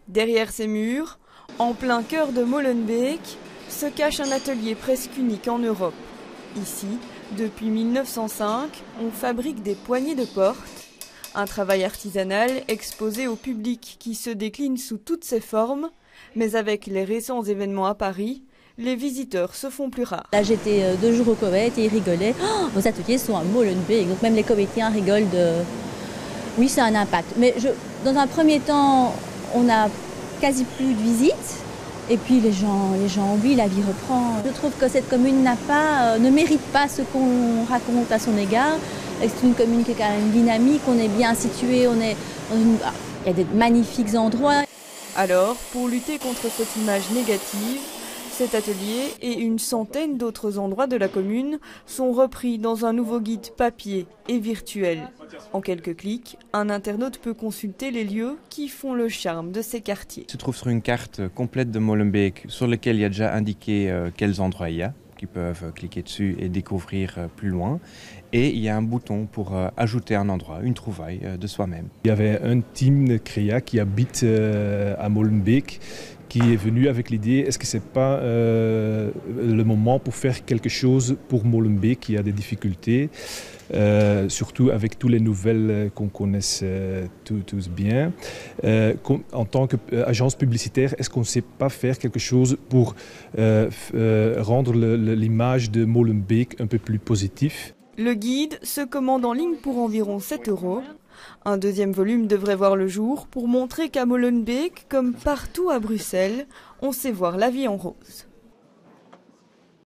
Derrière ces murs, en plein cœur de Molenbeek, se cache un atelier presque unique en Europe. Ici, depuis 1905, on fabrique des poignées de porte, un travail artisanal exposé au public qui se décline sous toutes ses formes, mais avec les récents événements à Paris, les visiteurs se font plus rares. Là j'étais 2 jours au Koweït et ils rigolaient. Oh, vos ateliers sont à Molenbeek, donc même les Koweïtiens rigolent de... Oui, c'est un impact. Mais dans un premier temps, on n'a quasi plus de visites. Et puis les gens oublient, la vie reprend. Je trouve que cette commune ne mérite pas ce qu'on raconte à son égard. C'est une commune qui est quand même dynamique, on est bien situé, il y a des magnifiques endroits. Alors, pour lutter contre cette image négative, cet atelier et une centaine d'autres endroits de la commune sont repris dans un nouveau guide papier et virtuel. En quelques clics, un internaute peut consulter les lieux qui font le charme de ces quartiers. Se trouve sur une carte complète de Molenbeek sur laquelle il y a déjà indiqué quels endroits il y a, qui peuvent cliquer dessus et découvrir plus loin. Et il y a un bouton pour ajouter un endroit, une trouvaille de soi-même. Il y avait un team de Créa qui habite à Molenbeek qui est venu avec l'idée, est-ce que c'est pas le moment pour faire quelque chose pour Molenbeek qui a des difficultés, surtout avec toutes les nouvelles qu'on connaisse tous bien. En tant qu'agence publicitaire, est-ce qu'on ne sait pas faire quelque chose pour rendre l'image de Molenbeek un peu plus positive? Le guide se commande en ligne pour environ 7 €. Un deuxième volume devrait voir le jour pour montrer qu'à Molenbeek, comme partout à Bruxelles, on sait voir la vie en rose.